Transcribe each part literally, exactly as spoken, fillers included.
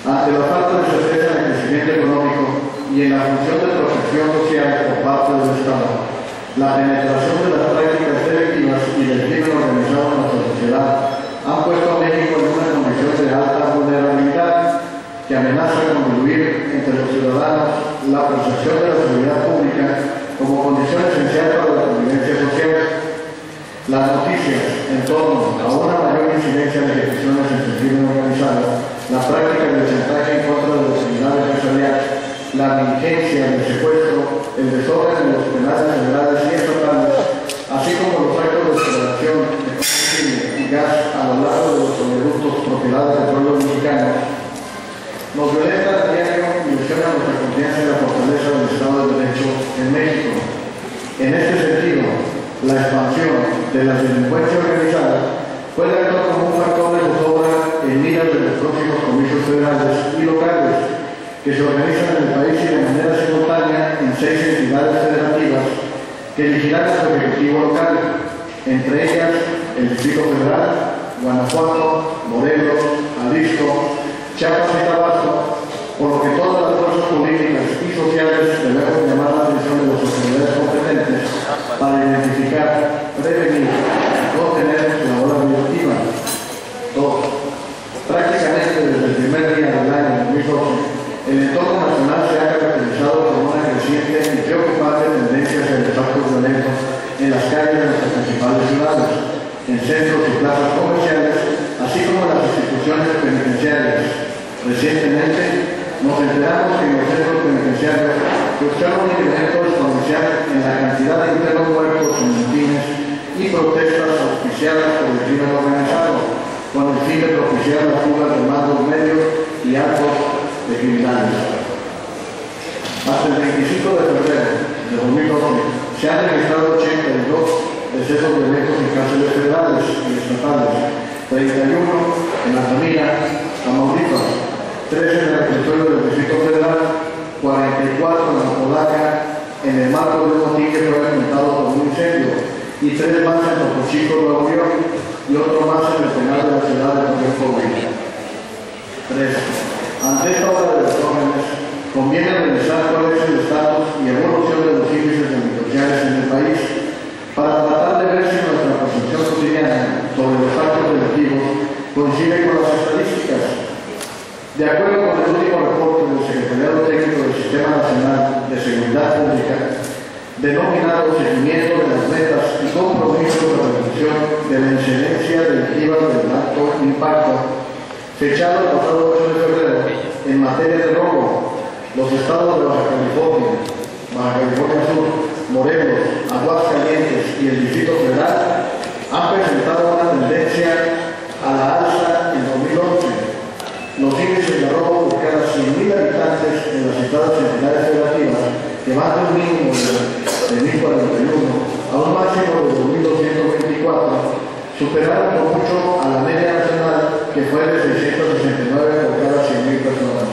Ante la falta de certeza en el crecimiento económico y en la función de protección social por parte del Estado, la penetración de las prácticas delictivas y del crimen organizado en nuestra sociedad han puesto a México en una condición de alta vulnerabilidad que amenaza con diluir entre los ciudadanos la percepción de la seguridad pública como condición esencial para la convivencia social. Las noticias en torno a una mayor incidencia de ejecuciones en el crimen organizado, la práctica del chantaje en contra de la seguridad empresarial, la negligencia del secuestro, el desorden de los penales federales y estatales, así como los actos de explotación de combustible y gas a lo largo de los oleoductos propiedad del pueblo mexicano, nos violentan a diario y lesionan nuestra confianza en la fortaleza del Estado de Derecho en México. En este sentido, la expansión de la delincuencia organizada puede actuar como un factor de zozobra en miras de los próximos comicios federales y locales que se organizan en el país y de manera simultánea en seis entidades federativas que vigilarán su ejecutivo local, entre ellas el Distrito Federal, Guanajuato, Morelos, Jalisco, Chiapas y Tabasco, por lo que todas las fuerzas políticas y sociales debemos llamar la atención de las autoridades competentes para identificar, prevenir y contener la obra directiva. Dos. Prácticamente desde el primer día del año dos mil doce, el entorno nacional se ha caracterizado por una creciente y preocupante tendencia hacia los actos violentos en las calles de nuestras principales ciudades, en centros y plazas comerciales, así como en las instituciones penitenciarias. Recientemente nos enteramos que en los centros penitenciarios se observa un incremento exponencial en la cantidad de internos muertos en mítines y protestas auspiciadas por el crimen organizado, con el fin de propiciar la fuga de mandos medios y altos de criminales. Hasta el veinticinco de febrero de dos mil doce se han registrado ochenta y dos decesos violentos en cárceles federales y estatales, treinta y uno en Altamira, Tamaulipas, trece en el territorio del Distrito Federal, cuarenta y cuatro en Apodaca, en el marco de un motín que fue alimentado por un incendio, y tres más en Topo Chico, Nuevo León, y otro más en el penal de la ciudad de Torreón, Coahuila. tres. Ante esta obra de los jóvenes, conviene revisar cuál es el estatus y evolución de los índices delincuenciales en el país, para tratar de ver si nuestra percepción cotidiana sobre los actos delictivos coincide con las estadísticas. De acuerdo con el último reporte del Secretariado Técnico del Sistema Nacional de Seguridad Pública, denominado Seguimiento de las Metas y Compromisos de la Reducción de la Incidencia Delictiva del Alto Impacto, fechado el pasado ocho de febrero, en materia de robo, los estados de Baja California, Baja California Sur, Morelos, Aguascalientes y el Distrito Federal han presentado una tendencia a la alza en dos mil once. Los índices de robo por cada cien mil habitantes en las citadas entidades federativas, que van de un mínimo de mil cuarenta y uno a un máximo de dos mil doscientos veinticuatro, superaron por mucho a la media nacional, que fue de seiscientos sesenta y nueve por cada cien mil personas.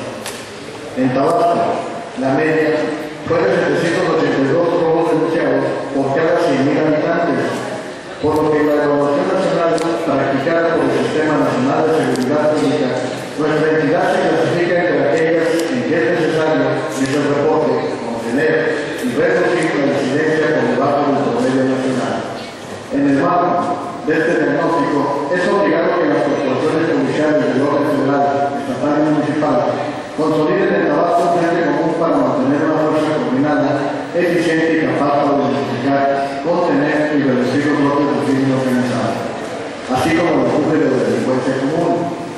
En Tabasco, la media fue de setecientos ochenta y dos robos denunciados por cada cien mil habitantes, por lo que la evaluación nacional practicada por el Sistema Nacional de Seguridad Pública, nuestra entidad se clasifica entre aquellas en que es necesario, dice el reporte, contener y reducir la incidencia por debajo del promedio nacional. En el marco de este diagnóstico, es obligado que las corporaciones judiciales del orden federal, estatal y municipal consoliden el trabajo un frente común para mantener una fuerza coordinada, eficiente y capaz para identificar, contener y reducir los brotes del crimen organizado, así como el empuje de la delincuencia común.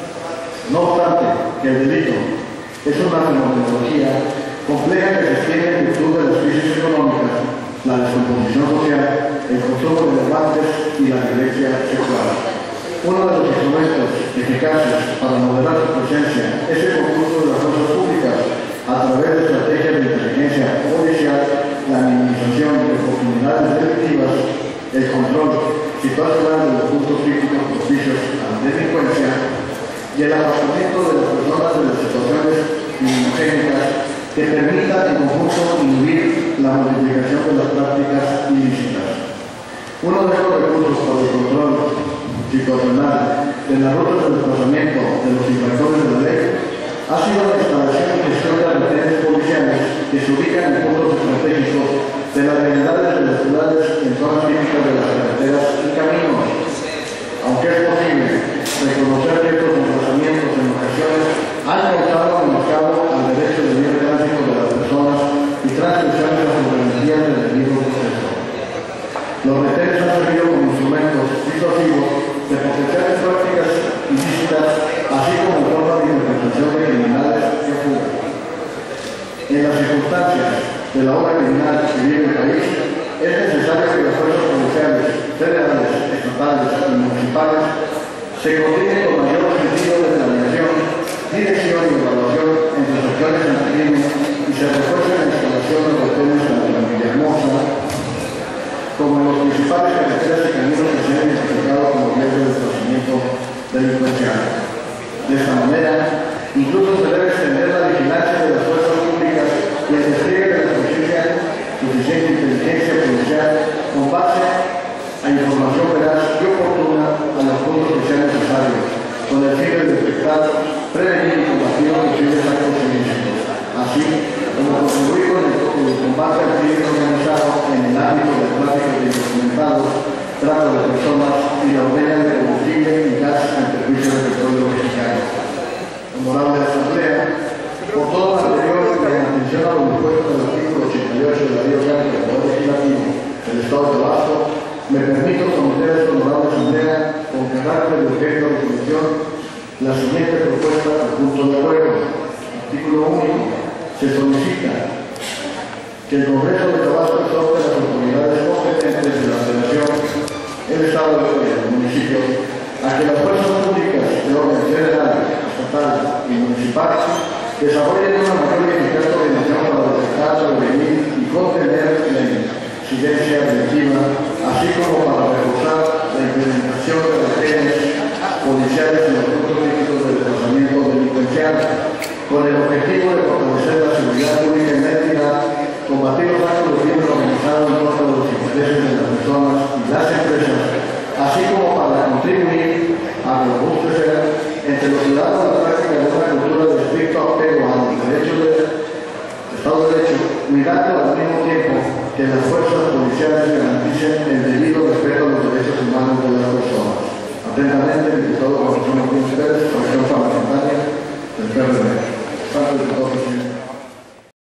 No obstante, que el delito es una fenomenología compleja que se extiende en virtud de las crisis económicas, la descomposición social, el consumo de levantes y la violencia sexual. Uno de los instrumentos eficaces para moderar su presencia es el concurso de las fuerzas públicas a través de estrategias de inteligencia policial, la minimización de oportunidades delictivas, el control situacional de los puntos críticos propicios a la delincuencia y el apartamiento de las personas de las situaciones inmunogénicas que permitan en conjunto inhibir la multiplicación de las prácticas ilícitas. Uno de estos recursos para el control situacional de las rutas de desplazamiento de los infractores de la ley ha sido así como en forma de interpretación de criminales que fugan. En las circunstancias de la obra criminal que vive el país, es necesario que las fuerzas policiales, federales, estatales y municipales se coordinen con mayor sentido de planeación, dirección y evaluación en sus acciones anticrimen y se refuerce la instalación de cuarteles tanto en Villahermosa como en los principales carreteras y caminos que se han identificado como vías de desplazamiento delincuencial. De esta manera, incluso se debe extender la vigilancia de las fuerzas públicas y el despliegue de la suficiente, suficiente inteligencia policial con base a información veraz y oportuna a los puntos que sean necesarios, con el fin de detectar, prevenir y combatir posibles actos ilícitos, así como contribuir con el, el combate al crimen organizado en el ámbito del tráfico de indocumentados, trata de personas y la ordeña de combustible y gas en servicio del petróleo mexicano. Honorable Asamblea, por todo lo anterior y en atención a los dispuestos del artículo ochenta y ocho de la Ley Orgánica del Poder Legislativo del Estado de Tabasco, me permito someter a esta honorable Asamblea con carácter de objeto de resolución la siguiente propuesta al punto de acuerdo. Artículo único. Se solicita que el Congreso de Tabasco exhorte a las autoridades competentes de la Federación, el Estado y el municipio a que las fuerzas públicas de orden federal, estatal y municipal desarrollen una mayor y eficaz coordinación para detectar, prevenir y contener la incidencia delictiva, así como para reforzar la implementación de las redes policiales en los puntos críticos del desplazamiento delincuencial, con el objetivo de fortalecer la seguridad pública en la entidad, combatir los actos de crimen organizado en contra de los intereses de las personas y las empresas, así como para contribuir a robustecer entre los ciudadanos la práctica de una cultura de estricto apego a los derechos del Estado de Derecho, cuidando al mismo tiempo que las fuerzas policiales garanticen el debido respeto a los derechos humanos de las personas. Atentamente, el diputado José Martínez Pérez, Comisión Parlamentaria del P R D. Santo diputado,